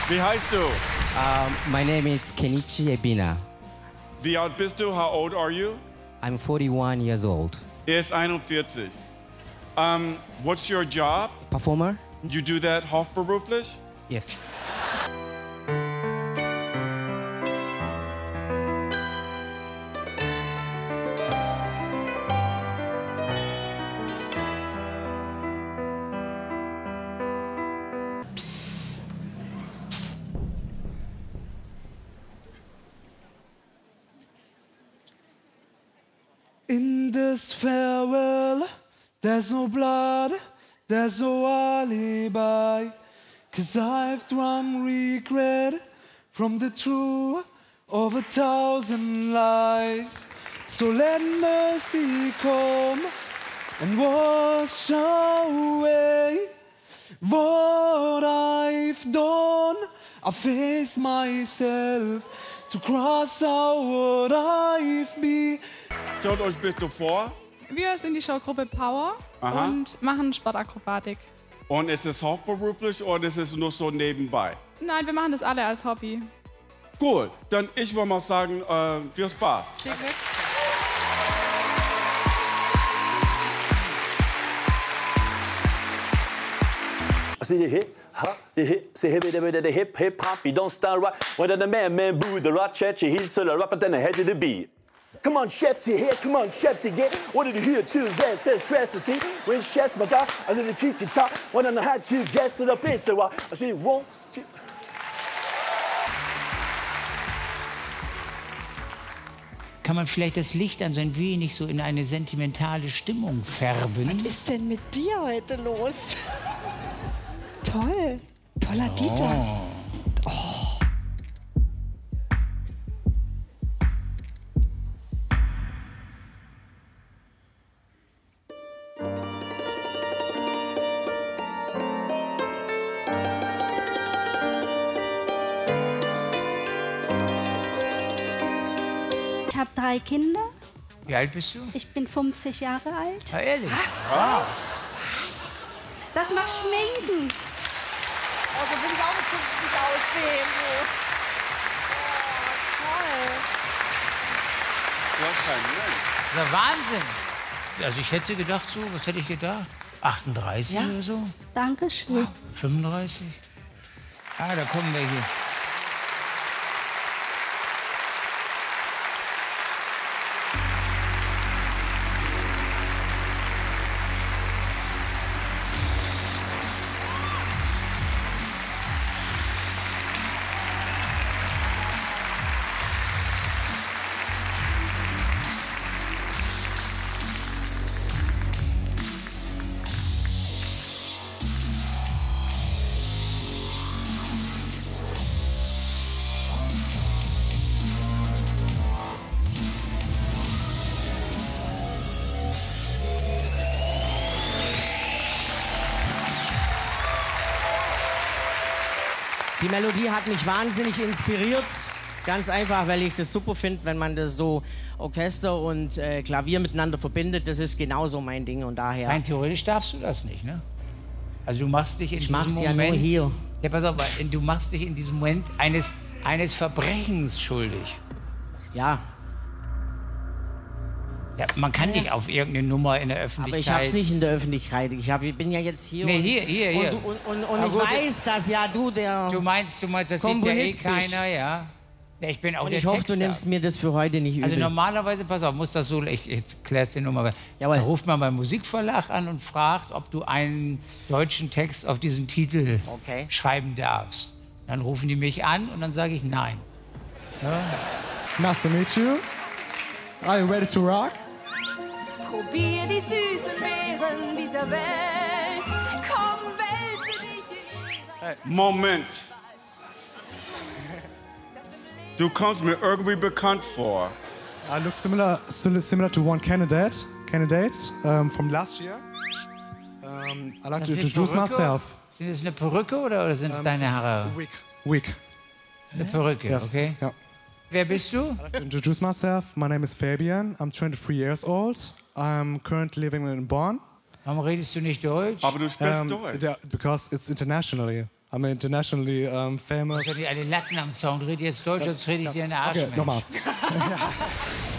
Wie heißt du? My name is Kenichi Ebina. Wie alt bist du? How old are you? I'm 41 years old. Er ist 41. What's your job? Performer? You do that hauptberuflich? Yes. In this farewell, there's no blood, there's no alibi. 'Cause I've drawn regret from the truth of 1,000 lies. So let mercy come and wash away what I've done. I face myself to cross out what I've been. Stellt euch bitte vor. Wir sind die Showgruppe Power und machen Sportakrobatik. Und ist es hauptberuflich oder ist es nur so nebenbei? Nein, wir machen das alle als Hobby. Gut, dann ich würde mal sagen, viel Spaß. Viel Glück. C'est des hip, ha, des hip, c'est hip, des hip, hip, hop, you don't style right. When the man, boo, the rock, chat, he's so the rap, then the head of the beat. Come on, chef to here, come on, chef to get. What did you hear? Choose that, says stress to see. When chef's my guy, I said the treat you top. When I know how to get to the place, so I said, won't you? Kann man vielleicht das Licht dann so ein wenig so in eine sentimentale Stimmung färben? Was ist denn mit dir heute los? Toll. Toller Dieter. Oh. Ich habe 3 Kinder. Wie alt bist du? Ich bin 50 Jahre alt. Ja, ehrlich? Was? Das macht Schminken. Oh, so will ich auch mit 50 aussehen. So. Oh, toll. Das ist ja Wahnsinn. Also ich hätte gedacht so, was hätte ich gedacht? 38 oder so? Dankeschön. 35? Ah, da kommen wir hier. Die Melodie hat mich wahnsinnig inspiriert. Ganz einfach, weil ich das super finde, wenn man das so Orchester und Klavier miteinander verbindet. Das ist genauso mein Ding und daher... Rein theoretisch darfst du das nicht, ne? Also du machst dich in diesem Moment... Ich mach's ja nur hier. Ja, pass auf, du machst dich in diesem Moment eines Verbrechens schuldig. Ja. Ja, man kann nicht auf irgendeine Nummer in der Öffentlichkeit... Aber ich hab's nicht in der Öffentlichkeit. Ich bin ja jetzt hier. Nee, und, hier. Und ich weiß, dass ja du der Du meinst, das sieht ja eh keiner, ja. Ich bin auch und der ich hoffe, Texter. du nimmst mir das für heute nicht übel. Also normalerweise, pass auf, muss das so, ich klär's dir nur mal. Da ruft man beim Musikverlag an und fragt, ob du einen deutschen Text auf diesen Titel schreiben darfst. Dann rufen die mich an und dann sage ich nein. Ja. Nice to meet you. Are you ready to rock? Probier die süßen Beeren dieser Welt. Komm, wälze dich in ihre... Moment. Du kommst mir irgendwie bekannt vor. I look similar to one candidate from last year. I like to introduce myself. Sind das eine Perücke oder sind es deine Haare? Wig. Eine Perücke, yes. Okay. Yeah. Wer bist du? I'd like to introduce myself. My name is Fabian. I'm 23 years old. I'm currently living in Bonn. Warum redest du nicht Deutsch? Aber du sprichst Deutsch. Because it's internationally. I'm internationally famous. Ich habe alle Latten am Zaun, rede jetzt Deutsch, sonst rede ich dir in den Arsch. Okay, nochmal.